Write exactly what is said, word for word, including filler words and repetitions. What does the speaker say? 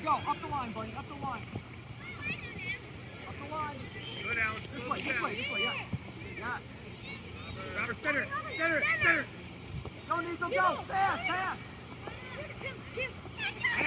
go. Up the line, buddy. Up the line. Up the line. Good, Alex. This way, this way, this way, yeah. Yeah. Robert, center, center, center. Go, Nico, go. Fast, fast.